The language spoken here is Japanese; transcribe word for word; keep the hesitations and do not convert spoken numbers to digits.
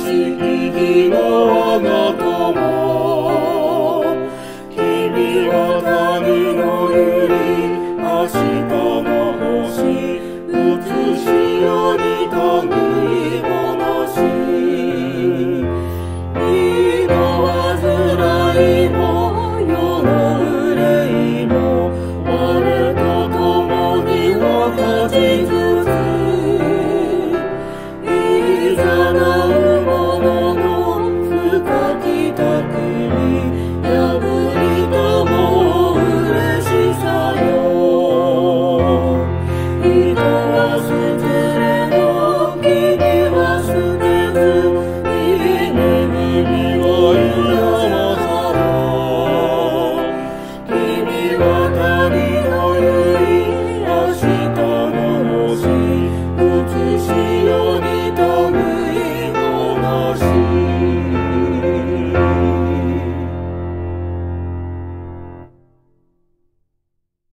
しき日のあなたも、君は谷のゆり、明日の星、映しより類い話。身の煩いも世の憂いも、我と共に分かちつつ、いざなう者の深き匠、破りとも嬉しさよ。人は